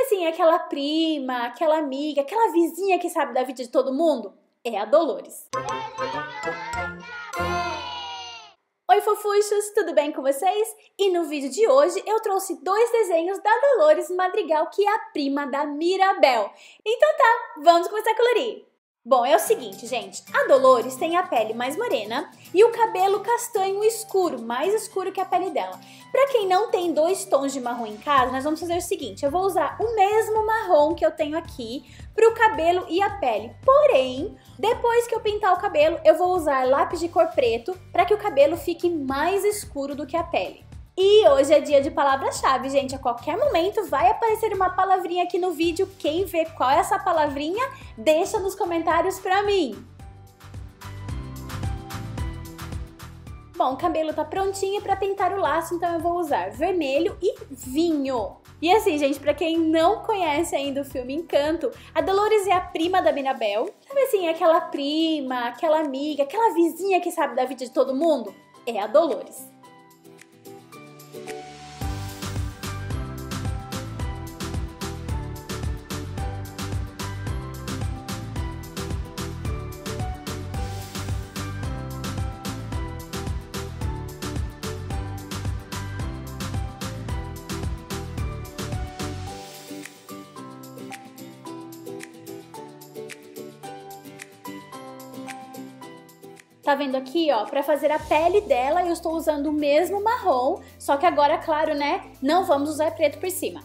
assim, aquela prima, aquela amiga, aquela vizinha que sabe da vida de todo mundo? É a Dolores. Oi fofuchos, tudo bem com vocês? E no vídeo de hoje eu trouxe dois desenhos da Dolores Madrigal, que é a prima da Mirabel. Então tá, vamos começar a colorir. Bom, é o seguinte, gente, a Dolores tem a pele mais morena e o cabelo castanho escuro, mais escuro que a pele dela. Pra quem não tem dois tons de marrom em casa, nós vamos fazer o seguinte, eu vou usar o mesmo marrom que eu tenho aqui pro cabelo e a pele. Porém, depois que eu pintar o cabelo, eu vou usar lápis de cor preto para que o cabelo fique mais escuro do que a pele. E hoje é dia de palavra-chave, gente. A qualquer momento vai aparecer uma palavrinha aqui no vídeo. Quem vê qual é essa palavrinha, deixa nos comentários pra mim. Bom, o cabelo tá prontinho para pintar o laço, então eu vou usar vermelho e vinho. E assim, gente, pra quem não conhece ainda o filme Encanto, a Dolores é a prima da Mirabel. Sabe assim, aquela prima, aquela amiga, aquela vizinha que sabe da vida de todo mundo? É a Dolores. Tá vendo aqui, ó, pra fazer a pele dela eu estou usando o mesmo marrom, só que agora, claro, né, não vamos usar preto por cima.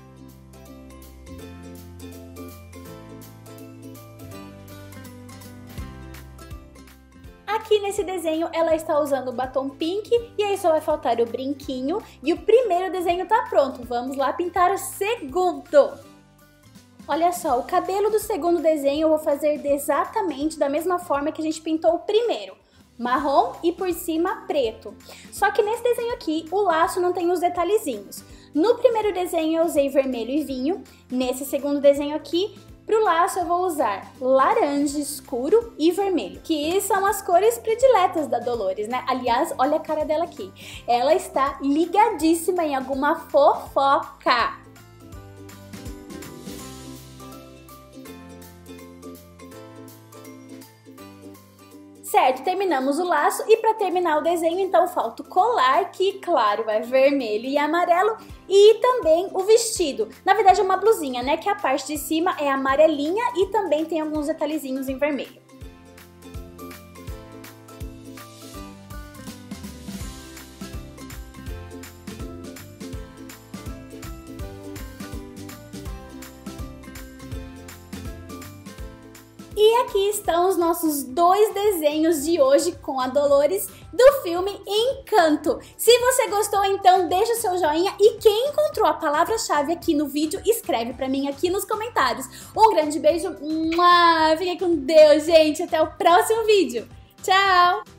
Aqui nesse desenho ela está usando o batom pink e aí só vai faltar o brinquinho e o primeiro desenho tá pronto. Vamos lá pintar o segundo. Olha só, o cabelo do segundo desenho eu vou fazer exatamente da mesma forma que a gente pintou o primeiro. Marrom e por cima preto. Só que nesse desenho aqui, o laço não tem os detalhezinhos. No primeiro desenho eu usei vermelho e vinho. Nesse segundo desenho aqui, pro laço eu vou usar laranja escuro e vermelho. Que são as cores prediletas da Dolores, né? Aliás, olha a cara dela aqui. Ela está ligadíssima em alguma fofoca. Certo, terminamos o laço e para terminar o desenho, então falta o colar, que claro, é vermelho e amarelo, e também o vestido. Na verdade é uma blusinha, né, que a parte de cima é amarelinha e também tem alguns detalhezinhos em vermelho. E aqui estão os nossos dois desenhos de hoje com a Dolores do filme Encanto. Se você gostou, então deixa o seu joinha e quem encontrou a palavra-chave aqui no vídeo, escreve pra mim aqui nos comentários. Um grande beijo, fiquem com Deus, gente, até o próximo vídeo. Tchau!